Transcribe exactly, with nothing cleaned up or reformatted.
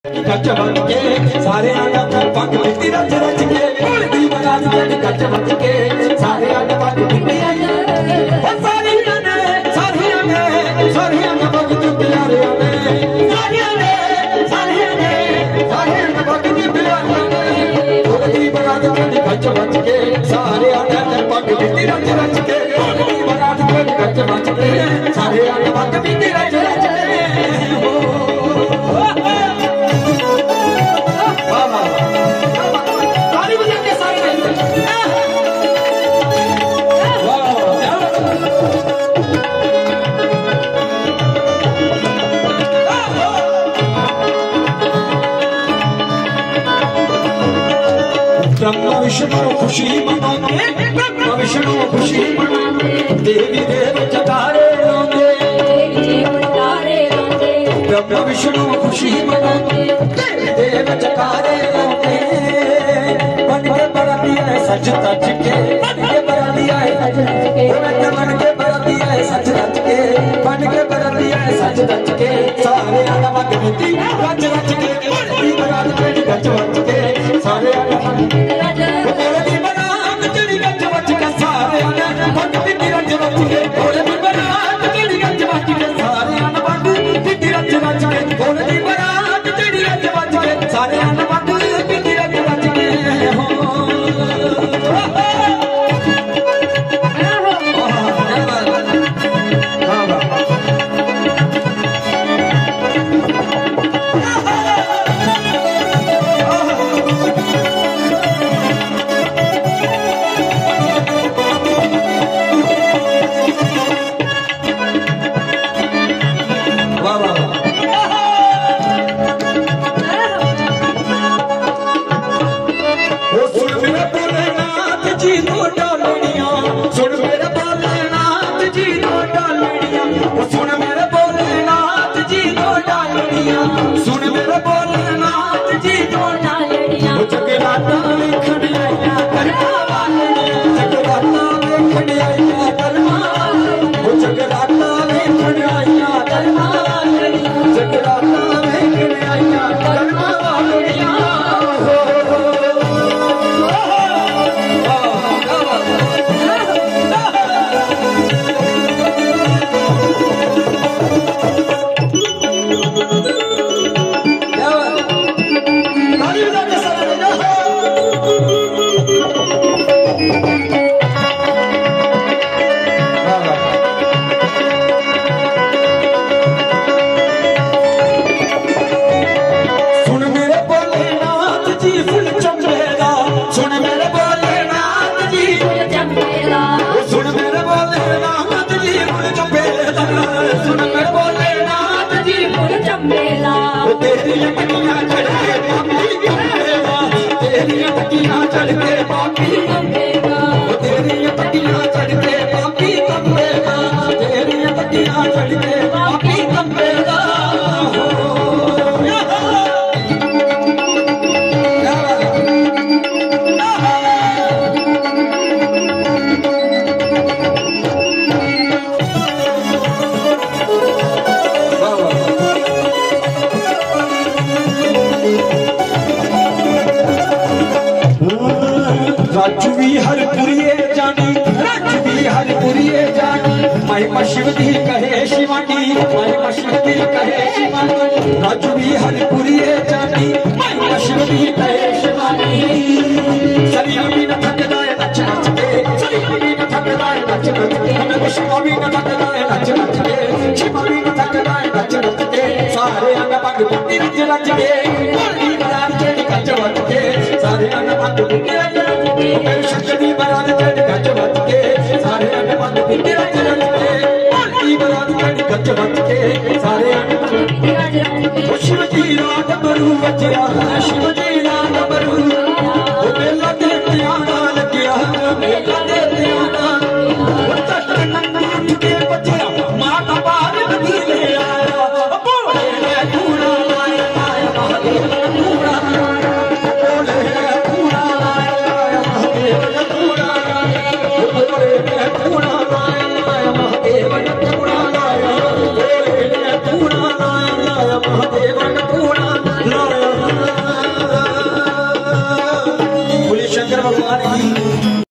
गज बज के सारे आना पग बिंदी रच रच के ढोलकी बजा के गज बज के सारे आना पग बिंदी सारियां ने सारियां ने सारियां ने पग बिंदी यारे ने सारियां ने सारियां ने सारियां ने पग बिंदी यारे ने ढोलकी बजा के गज बज के सारे आना पग बिंदी रच रच के ढोलकी बजा के गज बज के सारे आना पग बिंदी रच रच के ब्रह्मा विष्णु खुशी मनाते ब्रह्मा विष्णु खुशी मनाते देवी देव जगारे रोंदे ब्रह्मा विष्णु खुशी मनाते देवी देव जगारे रोंदे बन के बड़ा दिया है सच सच के बन के बड़ा दिया है सच सच के बन के बड़ा दिया है सच सच के बन के बड़ा दिया है सच सच के सारे आना मत बिंदी रच रच के ढोलकी बजा के गज बज के सारे आना ढोलकी बजा के गज बज के सारे आना पग बिंदी रच रच के ढोलकी बजा के गज बज के सारे आना पग बिंदी रच रच के ढोलकी बजा के गज बज के सारे आना पग बिंदी रच रच के हो महिमा शिव दी कहे शिवानी महिमा शिव दी कहे शिवानी राजू भी हरिपुरिये जानी महिमा शिव दी कहे शिवानी सलिया भी न थकदा है नच नच के सलिया भी न थकदा है नच नच के हमें शिवा भी न थकदा है नच नच के शिवा भी न थकदा है नच नच के सारे अंग पग बिंदी रच रच के ढोलकी बजा के गज बज के सारे अंग पग बिंदी रच रच के मेरे शक्ति बजा के गज बज के सारे अंग पग बिंदी रच रच के गज बज के सारे शिव जी रात बरू बचिया शिव जी रात बरू मेला दे प्यारा लगिया मेला दे प्यारा उठ के बचिया माता बार बदी ले आया बोले पूरा लाया लाया महादेव पूरा बोले पूरा लाया लाया महादेव पूरा बोले पूरा लाया लाया महादेव पूरा लाया महादेव पूरा लाया शंकर भगवान की